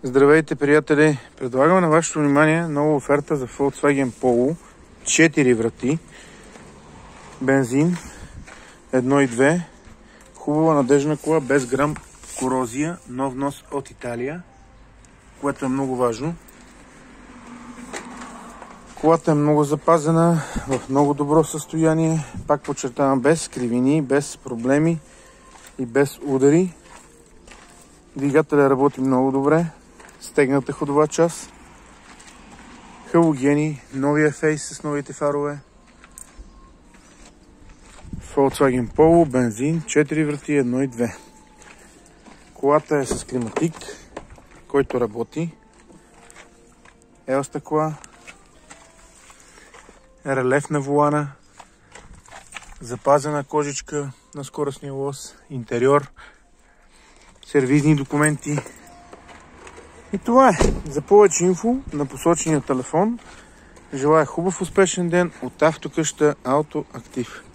Здравейте, приятели! Предлагам на вашето внимание нова оферта за Volkswagen Polo. 4 врати. Бензин 1.2. Хубава надежна кола, без грам корозия. Нов внос от Италия, което е много важно. Колата е много запазена, в много добро състояние. Пак подчертавам, без кривини, без проблеми и без удари. Двигателя работи много добре. Стегната ходова част. Халогени, новия фейс с новите фарове. Volkswagen Polo, бензин, 4 врати, 1.2. Колата е с климатик, който работи. Елстъкла. Релеф на волана. Запазена кожичка на скоростния лоз. Интериор. Сервизни документи. И това е. За повече инфо на посочения телефон. Желая хубав успешен ден от автокъща Auto Active.